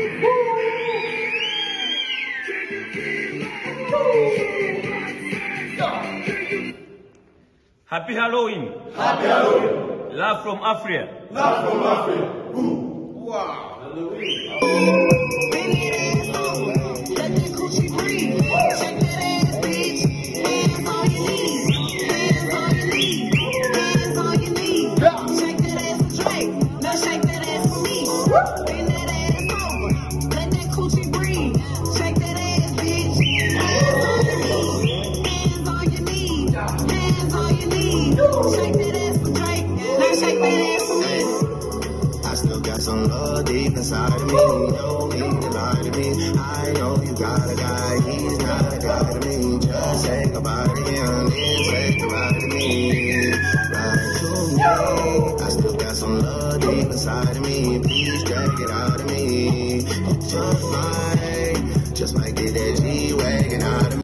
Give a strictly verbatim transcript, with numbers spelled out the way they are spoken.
Happy Halloween. Happy Halloween. Love from Africa. Love from Africa. Ooh. Wow. Halloween. I still got some love deep inside of me. You don't need to lie to me. I know you got a guy, he's not a guy to me. Just say goodbye to him, then say goodbye to me. Right to me. I still got some love deep inside of me. Please drag it out of me. Just might, just might get that G-Wagon out of me.